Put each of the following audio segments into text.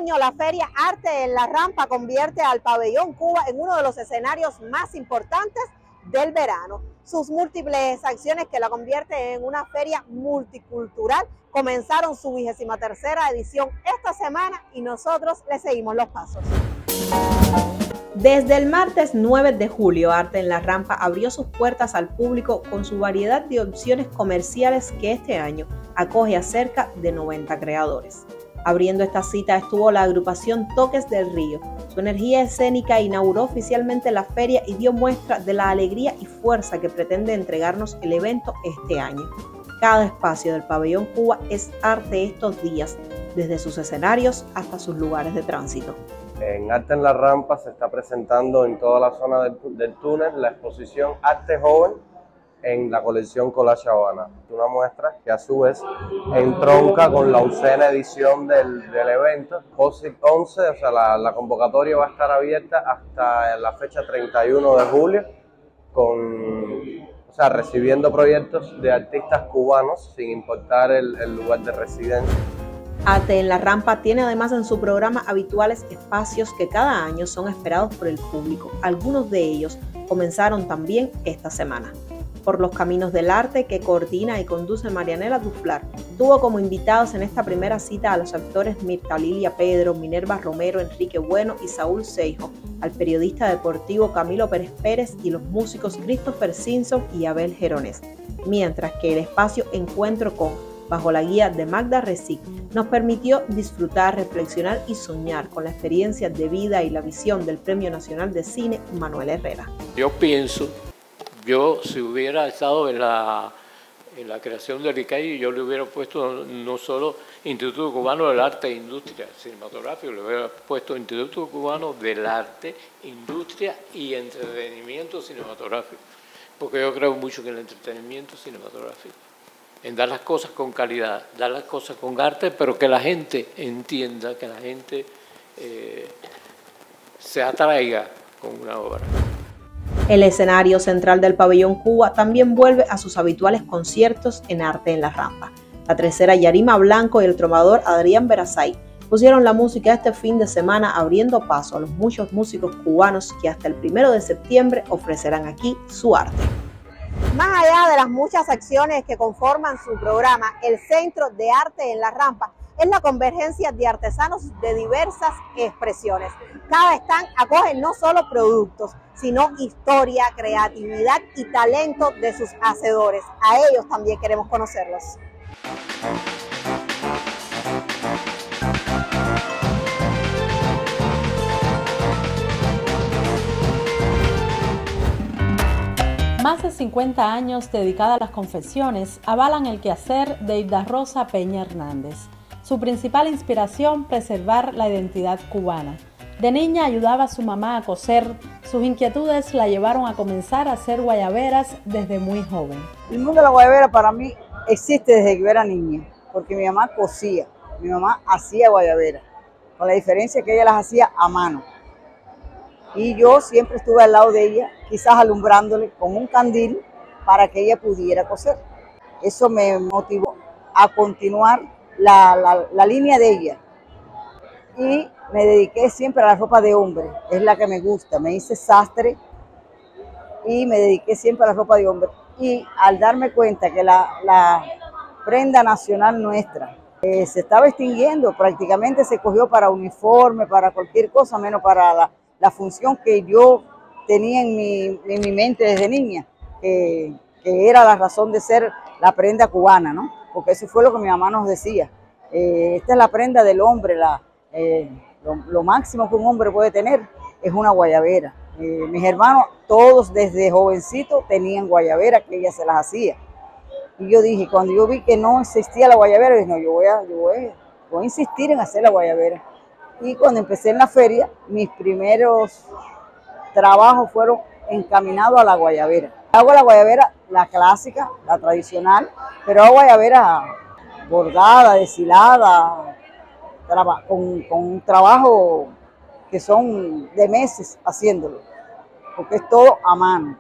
año la Feria Arte en la Rampa convierte al Pabellón Cuba en uno de los escenarios más importantes del verano. Sus múltiples acciones que la convierten en una feria multicultural comenzaron su 23ª edición esta semana y nosotros le seguimos los pasos. Desde el martes 9 de julio, Arte en la Rampa abrió sus puertas al público con su variedad de opciones comerciales que este año acoge a cerca de 90 creadores. Abriendo esta cita estuvo la agrupación Toques del Río. Su energía escénica inauguró oficialmente la feria y dio muestra de la alegría y fuerza que pretende entregarnos el evento este año. Cada espacio del Pabellón Cuba es arte estos días, desde sus escenarios hasta sus lugares de tránsito. En Arte en la Rampa se está presentando en toda la zona del túnel la exposición Arte Joven en la colección Collage Habana. Una muestra que a su vez entronca con la 11ª edición del evento. 11, o sea, la convocatoria va a estar abierta hasta la fecha 31 de julio, recibiendo proyectos de artistas cubanos sin importar el lugar de residencia. Arte en la Rampa tiene además en su programa habituales espacios que cada año son esperados por el público. Algunos de ellos comenzaron también esta semana. Por los Caminos del Arte, que coordina y conduce Marianela Duflar, tuvo como invitados en esta primera cita a los actores Mirta Lilia Pedro, Minerva Romero, Enrique Bueno y Saúl Seijo, al periodista deportivo Camilo Pérez Pérez y los músicos Christopher Simpson y Abel Gerones, mientras que el espacio Encuentro con, bajo la guía de Magda Recic, nos permitió disfrutar, reflexionar y soñar con la experiencia de vida y la visión del Premio Nacional de Cine Manuel Herrera. Yo si hubiera estado en la creación de RICAI, yo le hubiera puesto no solo Instituto Cubano del Arte e Industria Cinematográfica, le hubiera puesto Instituto Cubano del Arte, Industria y Entretenimiento Cinematográfico, porque yo creo mucho en el entretenimiento cinematográfico, en dar las cosas con calidad, dar las cosas con arte, pero que la gente entienda, que la gente se atraiga con una obra. El escenario central del Pabellón Cuba también vuelve a sus habituales conciertos en Arte en la Rampa. La tercera Yarima Blanco y el trovador Adrián Verazay pusieron la música este fin de semana, abriendo paso a los muchos músicos cubanos que hasta el 1 de septiembre ofrecerán aquí su arte. Más allá de las muchas acciones que conforman su programa, el Centro de Arte en la Rampa es la convergencia de artesanos de diversas expresiones. Cada stand acoge no solo productos, sino historia, creatividad y talento de sus hacedores. A ellos también queremos conocerlos. Más de 50 años dedicada a las confecciones avalan el quehacer de Hilda Rosa Peña Hernández. Su principal inspiración, preservar la identidad cubana. De niña ayudaba a su mamá a coser. Sus inquietudes la llevaron a comenzar a hacer guayaberas desde muy joven. El mundo de la guayabera para mí existe desde que yo era niña, porque mi mamá cosía, mi mamá hacía guayaberas, con la diferencia que ella las hacía a mano. Y yo siempre estuve al lado de ella, quizás alumbrándole con un candil para que ella pudiera coser. Eso me motivó a continuar la línea de ella. Y me dediqué siempre a la ropa de hombre, es la que me gusta. Me hice sastre y me dediqué siempre a la ropa de hombre. Y al darme cuenta que la prenda nacional nuestra se estaba extinguiendo, prácticamente se cogió para uniforme, para cualquier cosa, menos para la función que yo tenía en mi mente desde niña, que era la razón de ser la prenda cubana, ¿no? Porque eso fue lo que mi mamá nos decía. Esta es la prenda del hombre, lo máximo que un hombre puede tener es una guayabera. Mis hermanos, todos desde jovencitos tenían guayabera que ella se las hacía. Y yo dije, cuando yo vi que no existía la guayabera, dije, no, yo voy a insistir en hacer la guayabera. Y cuando empecé en la feria, mis primeros trabajos fueron encaminados a la guayabera. Hago la guayabera, la clásica, la tradicional, pero hago guayabera bordada, deshilada, con un trabajo que son de meses haciéndolo, porque es todo a mano.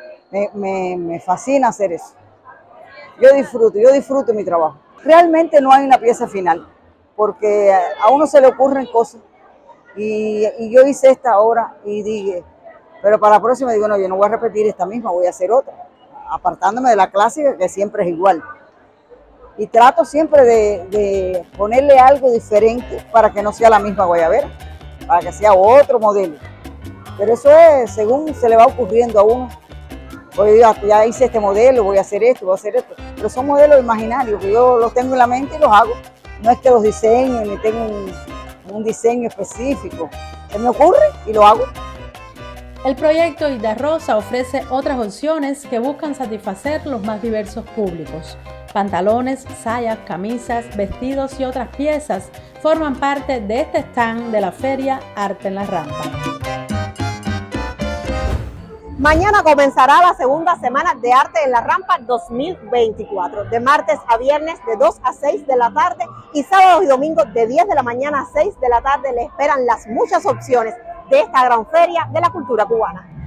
Me fascina hacer eso. Yo disfruto mi trabajo. Realmente no hay una pieza final. porque a uno se le ocurren cosas. Y yo hice esta ahora y dije, pero para la próxima digo, no, yo no voy a repetir esta misma, voy a hacer otra, apartándome de la clásica que siempre es igual. Y trato siempre de ponerle algo diferente para que no sea la misma guayabera, para que sea otro modelo. Pero eso es según se le va ocurriendo a uno. Oye, ya hice este modelo, voy a hacer esto, voy a hacer esto. Pero son modelos imaginarios que yo los tengo en la mente y los hago. No es que los diseñe ni tengo un diseño específico. Se me ocurre y lo hago. El proyecto Hilda Rosa ofrece otras opciones que buscan satisfacer los más diversos públicos. Pantalones, sayas, camisas, vestidos y otras piezas forman parte de este stand de la feria Arte en la Rampa. Mañana comenzará la segunda semana de Arte en la Rampa 2024, de martes a viernes de 2 a 6 de la tarde y sábados y domingos de 10 de la mañana a 6 de la tarde. Le esperan las muchas opciones de esta gran feria de la cultura cubana.